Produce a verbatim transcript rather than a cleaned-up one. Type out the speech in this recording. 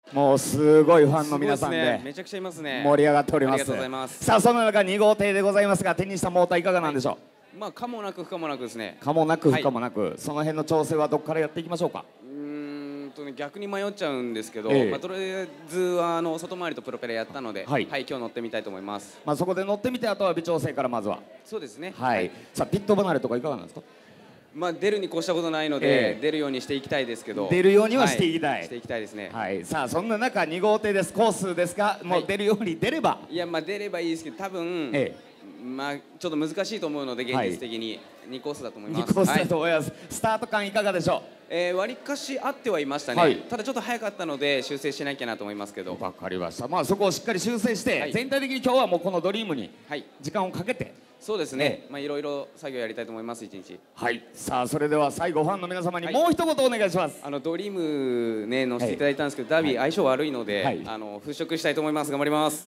もうすごいファンの皆さんでめちゃくちゃいますね。 盛り上がっております。 ありがとうございます。 さあその中に号艇でございますが、手にしたモーターいかがなんでしょう。 まあ可もなく不可もなくですね。 可もなく不可もなく、その辺の調整はどこからやっていきましょうか。 うーんとね、逆に迷っちゃうんですけど、 ええまあとりあえずはあの外回りとプロペラやったので、は、 はいい今日乗ってみたいと思います。 まあそこで乗ってみて、あとは微調整からまずは。 そうですね。 はい。さあピット離れとかいかがなんですか。 まあ出るに越したことないのええで、出るようにしていきたいですけど。 出るようにはしていきたい。 はしていきたいですね。 はい。さあそんな中に号艇です。コースですが、もう出るように出れば。 いやまあ出ればいいですけど、多分、 えまあちょっと難しいと思うので現実的ににコースだと思いにます。 コースだと思います。スタート感いかがでしょう。 えー、割かし合ってはいましたね、 はいただちょっと早かったので修正しなきゃなと思いますけど。 わかりました。まあそこをしっかり修正して、 はい全体的に今日はもうこのドリームにはい、 時間をかけて。 そうですね、 えまあいろいろ作業やりたいと思います一日。 はい。さあそれでは最後ファンの皆様にはいもう一言お願いします。 あのドリームね乗せていただいたんですけど、ダービー相性悪いので、 はいあの払拭したいと思います。頑張ります。